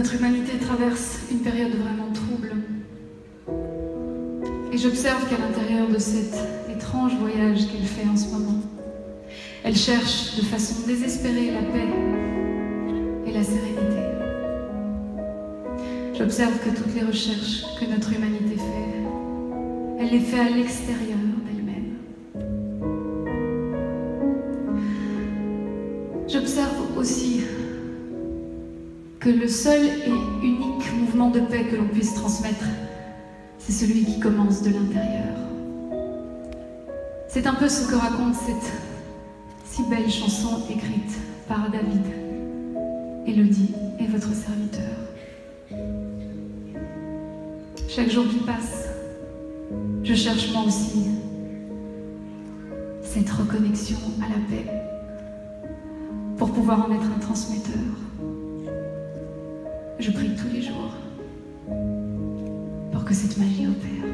Notre humanité traverse une période vraiment trouble. Et j'observe qu'à l'intérieur de cet étrange voyage qu'elle fait en ce moment, elle cherche de façon désespérée la paix et la sérénité. J'observe que toutes les recherches que notre humanité fait, elle les fait à l'extérieur d'elle-même. J'observe aussi que le seul et unique mouvement de paix que l'on puisse transmettre, c'est celui qui commence de l'intérieur. C'est un peu ce que raconte cette si belle chanson écrite par David, Élodie et votre serviteur. Chaque jour qui passe, je cherche moi aussi cette reconnexion à la paix pour pouvoir en être un transmetteur. Je prie tous les jours pour que cette magie opère.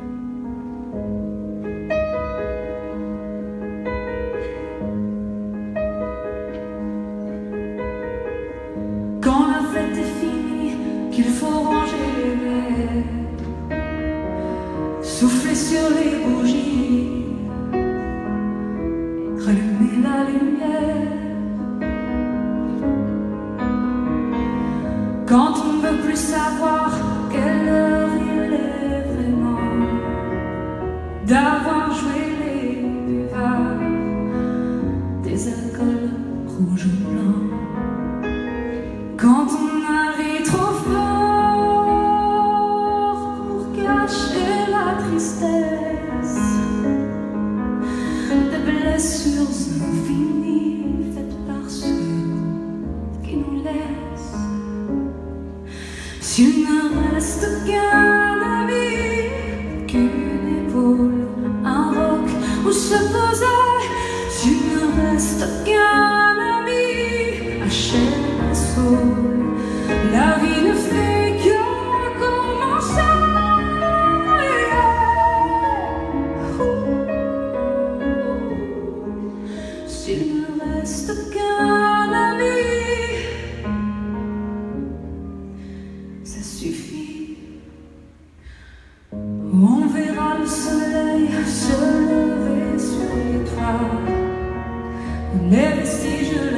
Quand la fête est finie, qu'il faut ranger les verres, souffler sur les bougies, rallumer la lumière. Quand on ne veut plus savoir quelle heure il est vraiment, d'avoir joué les buvards, des alcools rouges ou blancs. Quand on a ri trop fort pour cacher la tristesse, des blessures infinies faites par ceux qui nous laissent. S'il ne reste qu'un ami, qu'une épaule, un roc où se poser, s'il ne reste qu'un ami, achève la soul, la vie ne fait que commencer. S'il ne reste qu'un ami, ça suffit. On verra le soleil se lever sur les toits, les vestiges